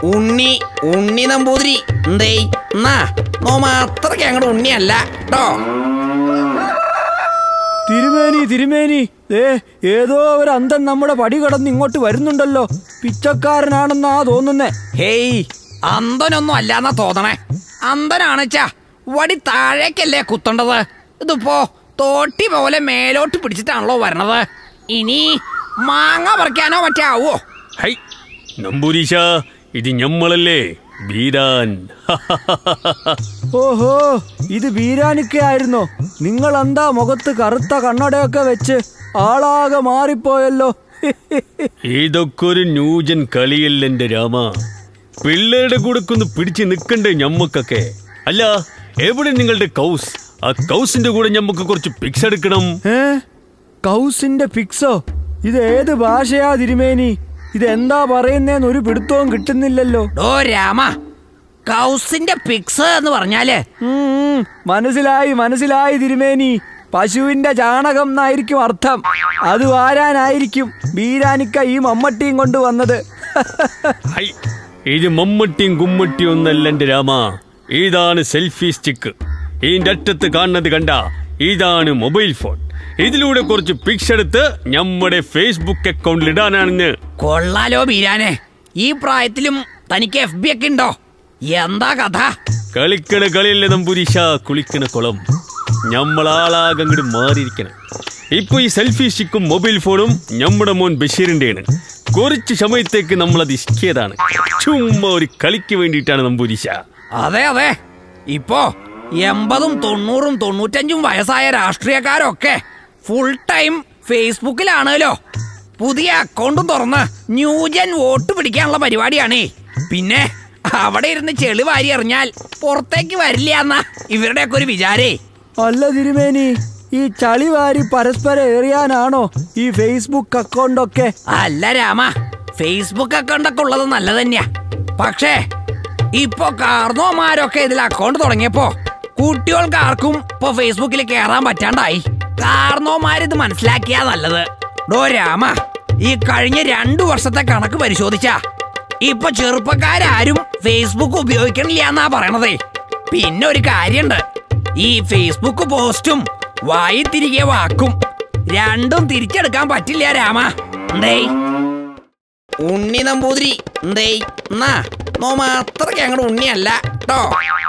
ഉണ്ണി നമ്പൂതിരി എന്തേ എന്നാ നോമ അത്രയ്ക്ക് അങ്ങോട്ട് ഉണ്ണിയല്ല കേട്ടോ. തിരുമേനി ഏതോ ഒരു അന്തൻ നമ്മുടെ പടി കടന്ന് ഇങ്ങോട്ട് വരുന്നുണ്ടല്ലോ. പിച്ചക്കാരനാണെന്നാ തോന്നുന്നേ. ഹേയ്, അന്തനൊന്നും അല്ലാന്നാ തോന്നണേ. അന്തനാണെച്ചാ വടി താഴേക്കല്ലേ കുത്തേണ്ടത്. ഇതിപ്പോ തോട്ടി പോലെ മേലോട്ട് പിടിച്ചിട്ടാണല്ലോ വരണത്. ഇനി മാങ്ങ പറിക്കാനോ മറ്റാവോ? ഹൈ നമ്പൂരീശ, ഇത് ഞമ്മളല്ലേ ബീരാൻ. ഓഹോ, ഇത് ബീരാനിക്ക ആയിരുന്നോ? നിങ്ങൾ എന്താ മുഖത്ത് കറുത്ത കണ്ണടയൊക്കെ വെച്ച് ആളാകെ മാറിപ്പോയല്ലോ. ഇതൊക്കെ ഒരു ന്യൂജൻ കളിയല്ല എന്റെ രാമ. പിള്ളേരുടെ കൂടെ ഒന്ന് പിടിച്ച് നിൽക്കണ്ടേ ഞമ്മക്കൊക്കെ? അല്ല, എവിടെ നിങ്ങളുടെ കൗസ്? ആ കൗസിന്റെ കൂടെ ഞമ്മക്ക് കുറച്ച് പിക്സ് എടുക്കണം. കൗസിന്റെ പിക്സോ? ഇത് ഏത് ഭാഷയാ തിരുമേനി? ഇതെന്താ പറയുന്നേന്ന് ഒരു പിടുത്തവും കിട്ടുന്നില്ലല്ലോ. ഓ രാമ, കൗസിന്റെ പിക്സ് എന്ന് പറഞ്ഞാല് മനസ്സിലായി തിരുമേനി. പശുവിന്റെ ചാണകം എന്നായിരിക്കും അർത്ഥം. അത് വാരാനായിരിക്കും ബീരാനിക്ക ഈ മമ്മട്ടിയും കൊണ്ടുവന്നത്. ഇത് മമ്മട്ടിയും കുമ്മട്ടിയും ഒന്നല്ല എന്റെ രാമ. ഇതാണ് സെൽഫി സ്റ്റിക്ക്. ഇതിന്റെ അറ്റത്ത് കാണുന്നത് കണ്ട, ഇതാണ് മൊബൈൽ ഫോൺ. ഇതിലൂടെ കുറച്ച് പിക്സ് എടുത്ത് നമ്മുടെ ഫേസ്ബുക്ക് അക്കൗണ്ടിൽ ഇടാനാണെന്ന്. കൊള്ളാലോ ബീരാനെ, ഈ പ്രായത്തിലും തനിക്ക് FB ഒക്കെ ഉണ്ടോ? എന്താ കഥ? കളിക്കണ കളിയല്ലേ നമ്പൂരീശ, കുളിക്കണ കുളം. ഞമ്മളാളാകെ അങ്ങോട്ട് മാറിയിരിക്കണം. ഇപ്പൊ ഈ സെൽഫി സ്റ്റിക്കും മൊബൈൽ ഫോണും നമ്മുടെ മോൻ ബഷീറിന്റെയാണ്. കുറച്ച് സമയത്തേക്ക് നമ്മളത് ഇഷ്ടിയതാണ്. ചുമ്മാ ഒരു കളിക്ക് വേണ്ടിയിട്ടാണ് നമ്പൂരീശ. അതെ, ഇപ്പോ 80, 90, 95 വയസ്സായ രാഷ്ട്രീയക്കാരൊക്കെ ഫുൾ ടൈം ഫേസ്ബുക്കിലാണല്ലോ. പുതിയ അക്കൗണ്ടും തുറന്ന് ന്യൂജൻ വോട്ട് പിടിക്കാനുള്ള പരിപാടിയാണേ. പിന്നെ അവിടെ ഇരുന്ന് ചെളി വാരി എറിഞ്ഞാൽ പുറത്തേക്ക് വരില്ല എന്നാ ഇവരുടെയൊക്കെ ഒരു വിചാരേ. അല്ല തിരുമേനി, ഈ ചളി വാരി പരസ്പരം എറിയാനാണോ ഈ ഫേസ്ബുക്ക് അക്കൗണ്ടൊക്കെ? അല്ല രാമ, ഫേസ്ബുക്ക് അക്കൗണ്ടൊക്കെ ഉള്ളത് നല്ലത് തന്നെയാ. പക്ഷേ ഇപ്പൊ കാർന്നോമാരൊക്കെ ഇതിൽ അക്കൗണ്ട് തുടങ്ങിയപ്പോ കുട്ടികൾക്ക് ആർക്കും ഇപ്പൊ ഫേസ്ബുക്കിൽ കയറാൻ പറ്റാണ്ടായി. കാർന്നോമാരിത് മനസ്സിലാക്കിയാ നല്ലത്. ഡോ രാമ, ഈ കഴിഞ്ഞ 2 വർഷത്തെ കണക്ക് പരിശോധിച്ചാ ഇപ്പൊ ചെറുപ്പക്കാരും ഫേസ്ബുക്ക് ഉപയോഗിക്കണില്ല എന്നാ പറയണതേ. പിന്നെ ഒരു കാര്യണ്ട്, ഈ ഫേസ്ബുക്ക് പോസ്റ്റും വായി തിരികെ വാക്കും രണ്ടും തിരിച്ചെടുക്കാൻ പറ്റില്ല രാമ. എന്തേ ഉണ്ണി നമ്പൂതിരി എന്തേ എന്നാ നോമ അത്രയ്ക്ക് അങ്ങോട്ട് ഉണ്ണിയല്ല കേട്ടോ.